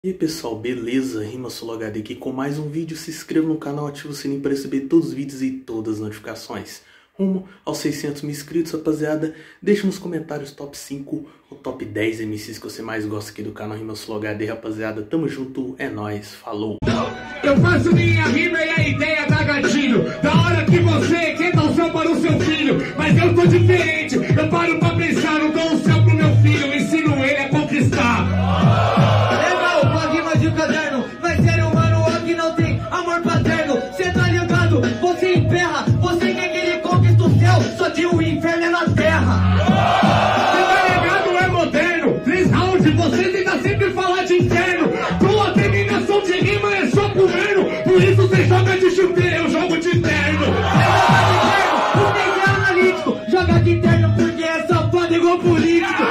E aí pessoal, beleza? RimaSoloHD aqui com mais um vídeo. Se inscreva no canal, ative o sininho para receber todos os vídeos e todas as notificações. Rumo aos 600 mil inscritos, rapaziada. Deixa nos comentários top 5 ou top 10 MCs que você mais gosta aqui do canal RimaSoloHD, rapaziada. Tamo junto, é nóis, falou! Eu faço minha rima e a ideia dá gatilho. Da hora que você quer dar o céu para o seu filho. Mas eu tô diferente, eu paro pra pensar. Não dou o céu pro meu filho, eu ensino ele a conquistar. De caderno, mas sério, mano, aqui não tem amor paterno. Cê tá ligado? Você emperra, você quer que ele conquiste o céu, só que o inferno é na terra. Cê tá ligado? É moderno. 3 rounds, você tenta sempre falar de inferno. Tua terminação de rima é só governo. Por isso cê joga de chuteiro, eu jogo de terno. O que é analítico? Joga de terno porque é safado igual político.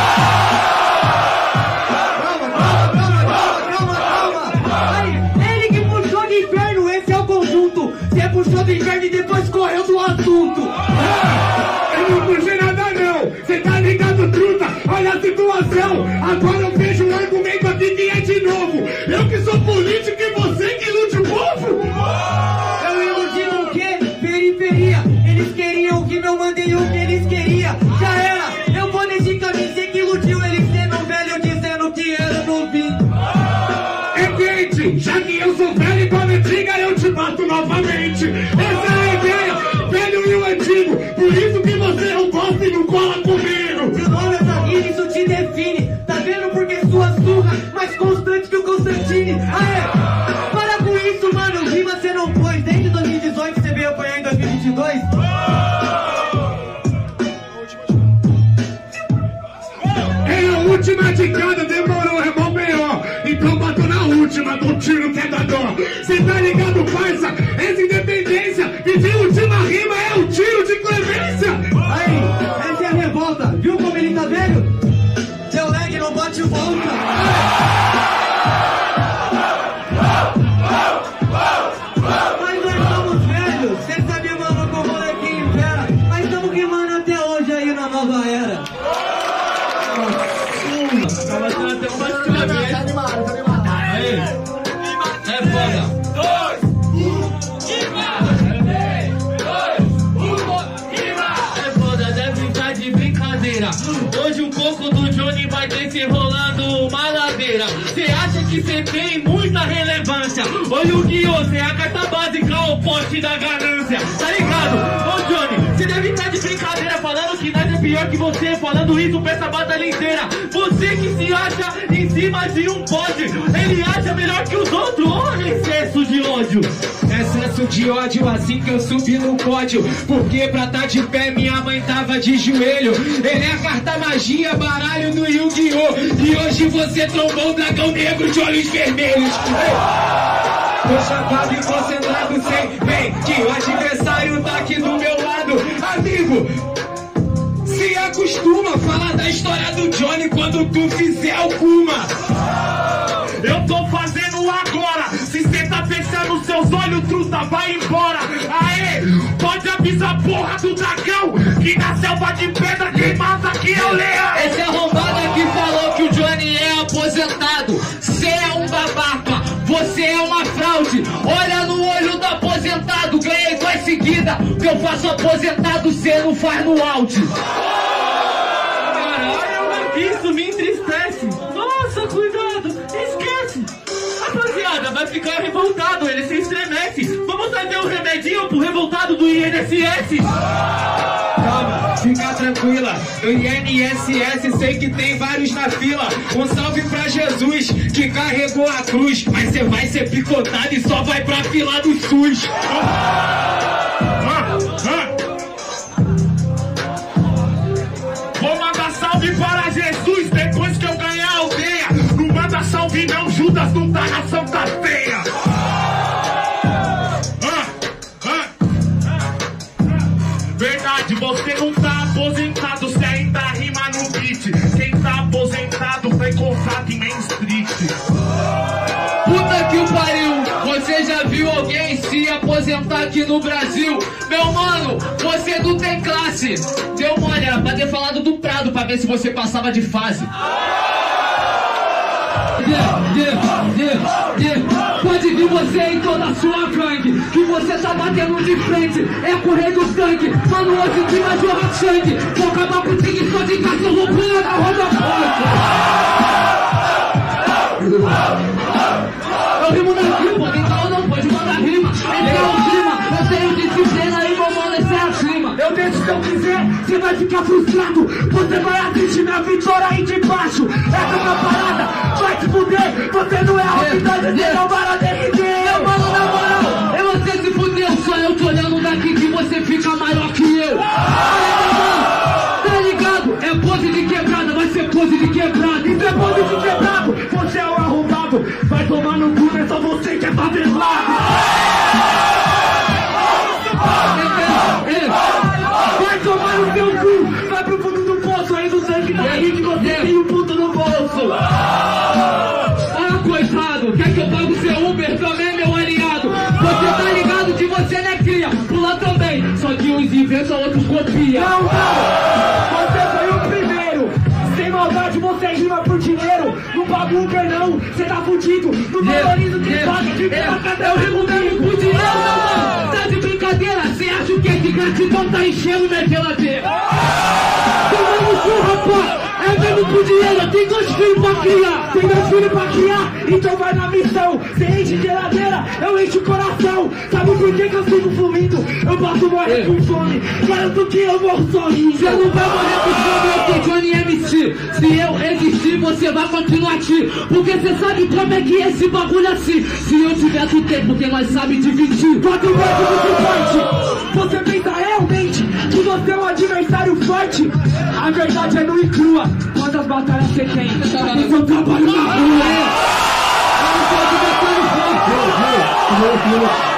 Puxou do inferno e depois correu do assunto. Eu não puxei nada não, cê tá ligado, truta? Olha a situação, agora eu vejo um argumento aqui que é de novo. Eu que sou político e você que ilude o povo. Eu iludi o quê? Periferia. Eles queriam o que eu mandei o que eles queriam. Já era, eu vou nesse caminho, cê que iludiu eles sendo velho dizendo que era novinho. Entende? Já que eu sou velho e quando antiga eu te mato novamente. Essa é a ideia, velho e o antigo. Por isso que você não gosta e não cola comigo. Seu nome é Zahir, isso te define. Tá vendo porque sua surra mais constante que o Constantine. Aê, para com isso, mano. Rima você não pôs. Desde 2018 você veio apanhar em 2022. É a última de cada, demorou, é mó B.O. Então bato na última, do tiro que é da dó. Cê tá ligado, parça? Essa independência. Pedir última rima é o tiro de clemência. Aí, essa é a revolta. Viu como ele tá velho? Seu leg não bate volta. Mas nós somos velhos. Cê sabe, mano, como o molequinho impera. Mas estamos rimando até hoje aí na nova era. Tá batendo até uma escreve. Tá animado, tá animado. Aí. É foda. 2, 1, rima! É foda, deve estar de brincadeira. Hoje o coco do Johnny vai descer rolando uma ladeira. Cê acha que cê tem muita relevância? Ô Yu-Gi-Oh! Cê é a carta básica, o poste da ganância. Tá ligado? Ô Johnny, cê deve estar de brincadeira falando que nada é pior que você. Falando isso pra essa batalha inteira. Você que se acha em cima de um pódio, ele acha melhor que os outros. Olha excesso de ódio. Excesso de ódio assim que eu subi no pódio. Porque pra tá de pé minha mãe tava de joelho. Ele é a carta magia, baralho do Yu-Gi-Oh! E hoje você trombou um dragão negro de olhos vermelhos. Tô chapado e concentrado sem bem, que o adversário tá aqui do meu lado. Amigo, se acostuma, fala da história do Johnny quando tu fizer alguma. Eu tô fazendo agora. Se cê tá fechando seus olhos, truta, vai embora. Aê, pode avisar porra do dragão que na selva de pedra quem mata aqui é o leão. Esse arrombado que falou que o Johnny é aposentado. Cê é um babaca, você é uma fraude. Olha no olho do aposentado. Ganhei 2 seguidas, que eu faço aposentado, cê não faz no áudio. Isso me entristece. Nossa, cuidado. Esquece. Rapaziada, vai ficar revoltado. Ele se estremece. Vamos trazer um remedinho pro revoltado do INSS. Calma, fica tranquila. Do INSS sei que tem vários na fila. Um salve pra Jesus que carregou a cruz. Mas cê vai ser picotado e só vai pra fila do SUS. Vou mandar salve para Jesus depois que eu ganhar a aldeia. Não manda salve não, Judas não tá na Santa Ceia. Verdade, você não tá aposentado, você ainda rima no beat. Quem tá aposentado foi contrato em Main Street. Puta que o pariu, você já viu alguém se aposentar aqui no Brasil? Meu mano, você não tem classe. Deu mole, era pra ter falado do Prado pra ver se você passava de fase. Pode vir você em toda a sua gangue, que você tá batendo de frente, é correr do sangue. Mano, hoje que vai jorrar sangue, vou acabar com o tigre só de cachorro pula na roda forte. Eu rimo na rima, então não pode mandar rima. Esse é o clima, eu tenho disciplina e vou mano, esse é a clima. Eu deixo se eu quiser, você vai ficar frustrado. Você vai assistir minha vitória aí de baixo. Essa é uma parada, vai te fuder. Você não é a rapidez, você não para derreter. Mano, na moral, é você se fuder. Só eu tô olhando daqui que você fica maior que eu. Tá ligado? É pose de quebrada, vai ser pose de quebrada. Isso é pose de quebrado, você é o arrombado. Vai tomar no cu, é só você que é favelado. Vai tomar no seu cu, vai pro fundo do poço. Aí do sangue da gente você tem um puto no bolso. Ah, coitado, quer que eu pague o seu Uber também, meu aliado? Você tá ligado que você não é cria, pula também. Só que uns inventam, outros copiam. Não, você foi o primeiro. Sem maldade você rima por dinheiro. Não paga Uber não, você tá fudido. Não valoriza o que paga, que paga eu rimo mesmo por dinheiro, não, mano. Tá de brincadeira, cê acha o que é de gratidão? Tá enchendo minha geladeira. Tomando cu, rapaz. É mesmo por dinheiro, tem 2 filhos pra criar. Tem 2 filhos pra criar, então vai na missão. Cê enche geladeira, eu encho o coração. Sabe por que eu sigo fluindo? Eu posso morrer com fome, garanto que eu morro sorrindo. Cê não vai morrer com fome, eu sou Johnny MC. Se eu existir, você vai continuar aqui. Porque cê sabe como é que é esse bagulho assim. Se eu tiver do tempo, porque nós sabe dividir. 4 vezes você forte. Você pensa realmente que você é um adversário forte? A verdade é nua e crua. Quantas batalhas você tem? Esse é o trabalho na rua. Eu não sou adversário forte.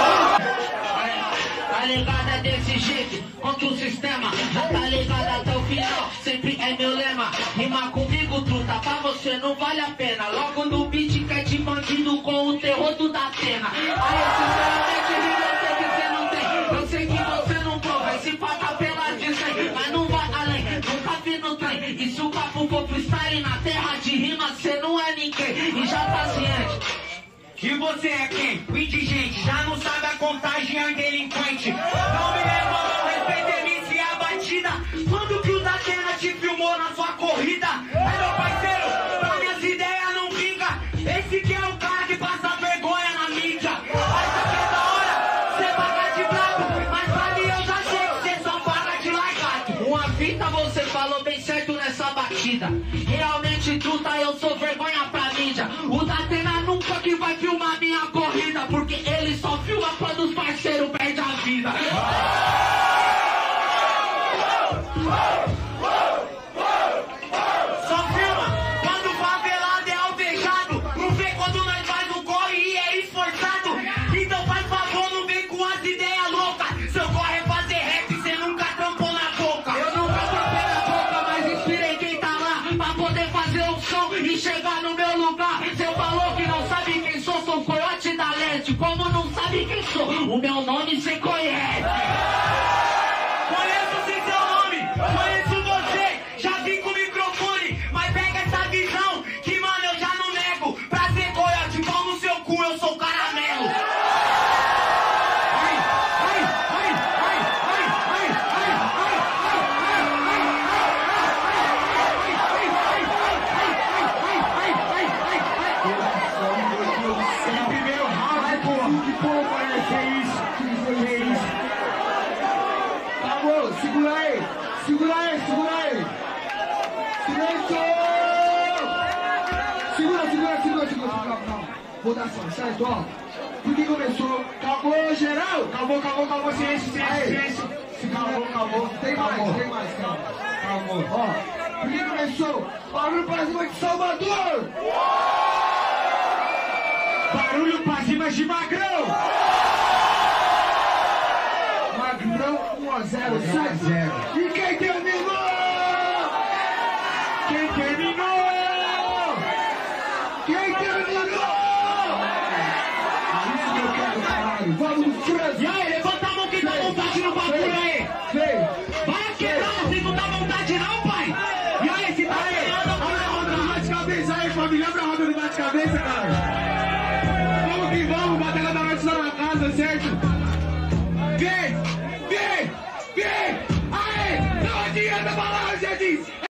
Tá ligada desse jeito, contra o sistema. Já tá ligada até o final, sempre é meu lema. Rima comigo, truta, pra você não vale a pena. Logo no beat quer de bandido com o terror do da pena. Aí, sinceramente, eu sei que você não tem. Eu sei que você não prova, esse paga pela de 100. Mas não vai além, nunca vi no trem. E se o papo for freestyle na terra de rima, cê não é ninguém. E já tá ciente que você é quem? O indigente, já não sabe a contagem, é delinquente. Não me leva, não respeita MC a batida. Quando que o Datena te filmou na sua corrida? É meu parceiro, pra minhas ideias não vinga. Esse que é o cara que passa vergonha na mídia. Acha que é da hora, cê paga de bravo. Mas pra mim eu já sei que cê só paga de largado. Uma fita você falou bem certo nessa batida. Realmente truta, eu sou vergonha pra mídia. O Datena nunca que vai filmar minha corrida, porque ele só filma quando os parceiros perdem a vida. Só filma quando o favelado é alvejado. Não vê quando nós faz um corre e é esforçado. Então faz favor, não vem com as ideias loucas. Seu corre é fazer rap, cê nunca trampou na boca. Eu nunca trampei na boca, mas inspirei quem tá lá pra poder fazer um som e chegar no meu lugar. Cê falou que não sabe quem sou Coiote da Leste. Como não sabe quem sou, o meu nome cê conhece. Conheço sim seu nome, conheço você. Já vim com o microfone, mas pega essa visão que, mano, eu já não nego. Pra ser coiote, pau no seu cu, eu sou caramelo. Ai, ai, ai, ai, ai, ai, ai, primeiro round, porra, que porra parece isso? Que isso? Acabou, segura aí, segura aí, segura aí. Silêncio! Segura, calma. Vou dar só, certo, ó. Porque começou, acabou geral, acabou, silêncio. Acabou. Tem mais, calma. Acabou, ó. Porque começou, barulho pra cima de Salvador! Barulho pra cima de Magrão! Magrão 1-0, certo? E quem terminou? Isso que eu quero, caralho. Vamos, França! E aí, levanta a mão quem tá à vontade no bagulho aí! Vai quebrar, sem não tá à vontade não, pai! E aí, se tá ganhando, vai rodar mais cabeça aí, família, que vamos, Batalha da Norte está na casa, certo? Vem! Aê! Não adianta falar, já disse!